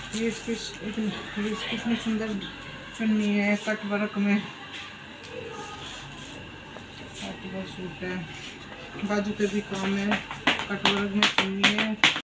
ये इसकी कितनी सुंदर चुन्नी है, कट वर्क में सूट है, बाजू पे भी काम है, कट वर्क में चुन्नी है।